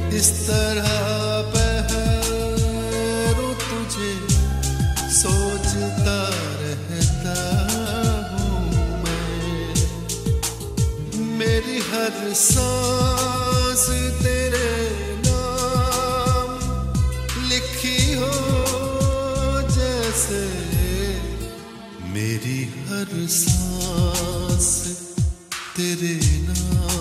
इस तरह पहरों तुझे सोचता रहता हूँ मैं। मेरी हर सांस तेरे नाम लिखी हो जैसे, मेरी हर सांस तेरे नाम